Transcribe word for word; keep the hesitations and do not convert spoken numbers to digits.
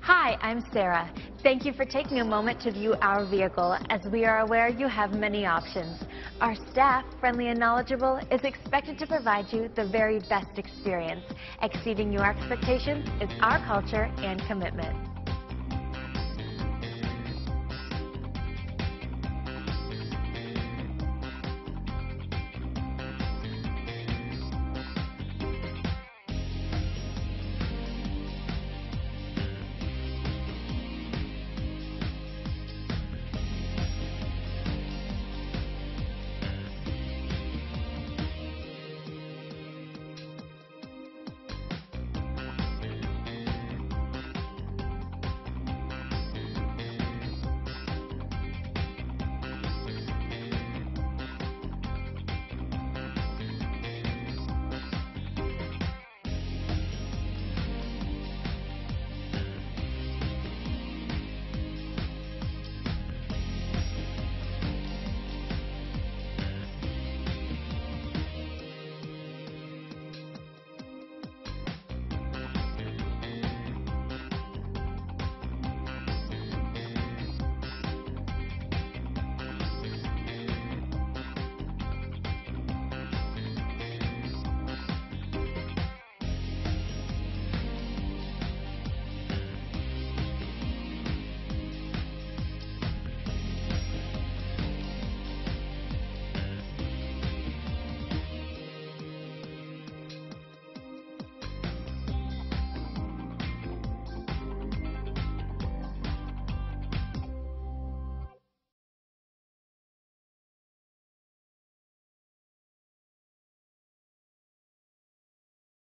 Hi, I'm Sarah. Thank you for taking a moment to view our vehicle, as we are aware you have many options. Our staff, friendly and knowledgeable, is expected to provide you the very best experience. Exceeding your expectations is our culture and commitment.